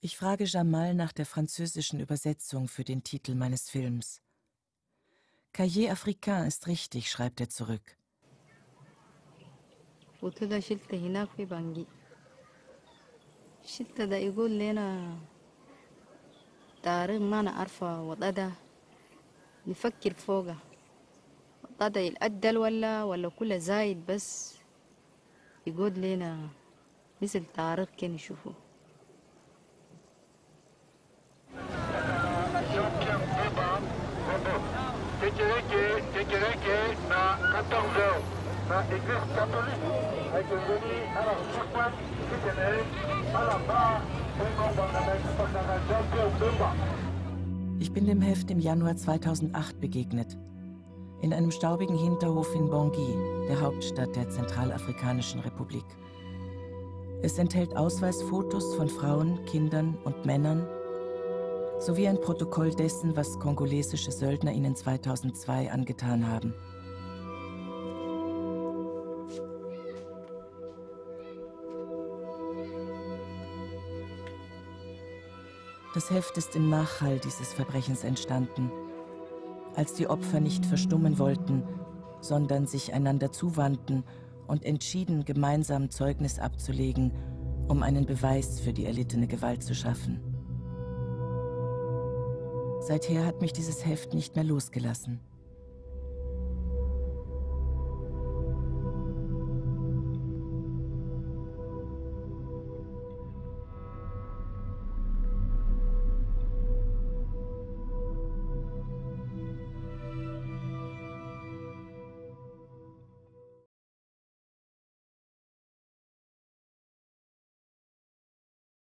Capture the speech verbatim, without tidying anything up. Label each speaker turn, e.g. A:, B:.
A: Ich frage Jamal nach der französischen Übersetzung für den Titel meines Films. Cahiers Africain ist richtig, schreibt er zurück.
B: وكده شلت هناك في بنجي شلت ده يقول لنا تاريخ ما أنا عارفة وضع ده نفكر فوقه وضع ده يتأدل ولا ولا كله زايد بس يقول لنا مثل تاريخ كان نشوفه.
A: Ich bin dem Heft im Januar zweitausendacht begegnet. In einem staubigen Hinterhof in Bangui, der Hauptstadt der Zentralafrikanischen Republik. Es enthält Ausweisfotos von Frauen, Kindern und Männern sowie ein Protokoll dessen, was kongolesische Söldner ihnen zweitausendzwei angetan haben. Das Heft ist im Nachhall dieses Verbrechens entstanden, als die Opfer nicht verstummen wollten, sondern sich einander zuwandten und entschieden, gemeinsam Zeugnis abzulegen, um einen Beweis für die erlittene Gewalt zu schaffen. Seither hat mich dieses Heft nicht mehr losgelassen.